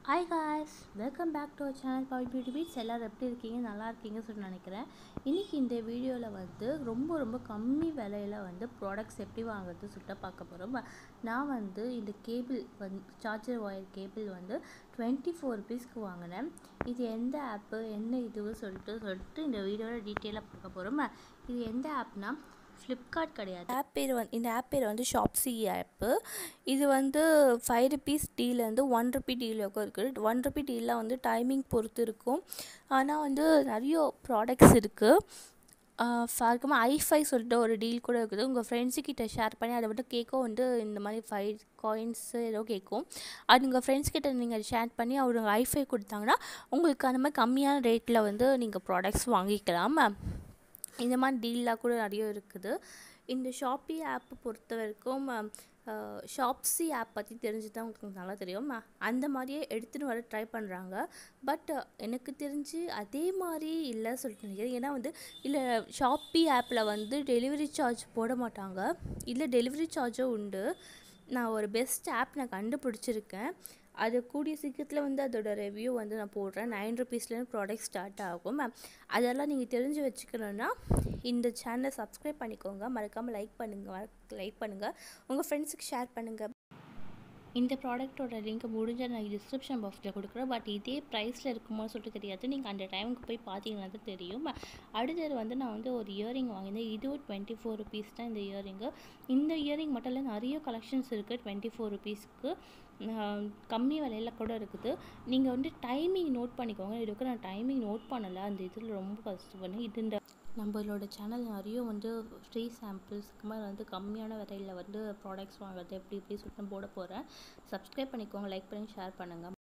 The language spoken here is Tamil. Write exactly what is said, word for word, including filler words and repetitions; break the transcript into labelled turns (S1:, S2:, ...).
S1: Hi guys, welcome back to our channel Power Beauty Beats. எல்லாரும் எப்படி இருக்கீங்க? நல்லா இருக்கீங்கன்னு சொல்லி நினைக்கிறேன். இன்னைக்கு இந்த வீடியோவில் வந்து ரொம்ப ரொம்ப கம்மி விலையில் வந்து ப்ராடக்ட்ஸ் எப்படி வாங்குறது சொல்லிட்டு பார்க்க போகிறோம். நான் வந்து இந்த கேபிள் வந்து சார்ஜர் ஒயர் கேபிள் வந்து டுவெண்ட்டி ஃபோர் ருபீஸ்க்கு வாங்கினேன். இது எந்த ஆப்பு என்ன இதுன்னு சொல்லிட்டு சொல்லிட்டு இந்த வீடியோவில் டீட்டெயிலாக பார்க்க போகிறோம். இது எந்த ஆப்னா ஃப்ளிப்கார்ட் கிடையாது. ஆப் பேர் வந்து இந்த ஆப் பேர் வந்து ஷாப்ஸி ஆப்பு. இது வந்து ஃபைவ் ருபீஸ் டீலேருந்து ஒன் ருபி டீலுக்கும் இருக்குது. ஒன் ருபி டீலில் வந்து டைமிங் பொறுத்து இருக்கும். ஆனால் வந்து நிறைய ப்ராடக்ட்ஸ் இருக்குது. ஃபார்க்கமாக ஐ ஃபைவ் சொல்லிட்டு ஒரு டீல் கூட இருக்குது. உங்கள் ஃப்ரெண்ட்ஸுக்கிட்ட ஷேர் பண்ணி அதை விட்டு கேட்கும் வந்து இந்த மாதிரி ஃபைவ் காயின்ஸு ஏதோ கேட்கும். அது உங்கள் ஃப்ரெண்ட்ஸ்கிட்ட நீங்கள் ஷேர் பண்ணி அவங்க ஐ ஃபைவ் கொடுத்தாங்கன்னா உங்களுக்கு அந்த மாதிரி கம்மியான ரேட்டில் வந்து நீங்கள் ப்ராடக்ட்ஸ் வாங்கிக்கலாம். இந்த மாதிரி டீல்லாம் கூட நிறைய இருக்குது. இந்த ஷாப்பி ஆப்பை பொறுத்த வரைக்கும் ஷாப்ஸி ஆப் பற்றி தெரிஞ்சு தான் உங்களுக்கு நல்லா தெரியும். அந்த மாதிரியே எடுத்துகிட்டு வர ட்ரை பண்ணுறாங்க. பட் எனக்கு தெரிஞ்சு அதே மாதிரி இல்லை சொல்லிட்டு நினைக்கிறேன். ஏன்னா வந்து இல்லை ஷாப்பி ஆப்பில் வந்து டெலிவரி சார்ஜ் போட மாட்டாங்க. இல்லை டெலிவரி சார்ஜும் உண்டு. நான் ஒரு பெஸ்ட் ஆப் நான் கண்டுபிடிச்சிருக்கேன். அது கூடிய சீக்கிரத்தில் வந்து அதோட ரிவ்யூ வந்து நான் போடுறேன். நைன் ருபீஸ்லேருந்து ப்ராடக்ட் ஸ்டார்ட் ஆகும். அதெல்லாம் நீங்கள் தெரிஞ்சு வச்சுக்கணுன்னா இந்த சேனலை சப்ஸ்கிரைப் பண்ணிக்கோங்க. மறக்காமல் லைக் பண்ணுங்கள் லைக் பண்ணுங்கள் உங்கள் ஃப்ரெண்ட்ஸுக்கு ஷேர் பண்ணுங்கள். இந்த ப்ராடக்ட்டோட லிங்க் முடிஞ்சால் நான் டிஸ்கிரிப்ஷன் பாக்ஸில் கொடுக்குறேன். பட் இதே ப்ரைஸில் இருக்குமோ சொல்லிட்டு தெரியாது. நீங்கள் அந்த டைமுக்கு போய் பார்த்தீங்கன்னா தான் தெரியும். அடுத்தது வந்து நான் வந்து ஒரு இயரிங் வாங்கியிருந்தேன். இதுவும் டுவெண்ட்டி ஃபோர் ருபீஸ் தான் இந்த இயரிங்கு. இந்த இயரிங் மட்டும் இல்லை, நிறைய கலெக்ஷன்ஸ் இருக்குது. டுவெண்ட்டி ஃபோர் ருபீஸ்க்கு கம்மி விலையில் கூட இருக்குது. நீங்கள் வந்து டைமிங் நோட் பண்ணிக்கோங்க. இதுக்கு நான் டைமிங் நோட் பண்ணலை. அந்த இதில் ரொம்ப கஷ்டப்பட்டேன். இது இந்த நம்மளோட சேனல் நிறைய வந்து ஃப்ரீ சாம்பிள்ஸ்க்கு மாதிரி வந்து கம்மியான விலையில் வந்து ப்ராடக்ட்ஸ் வாங்குறது எப்படி எப்படி சொல்லிட்டு போட போகிறேன். சப்ஸ்கிரைப் பண்ணிக்கோங்க, லைக் பண்ணி ஷேர் பண்ணுங்கள்.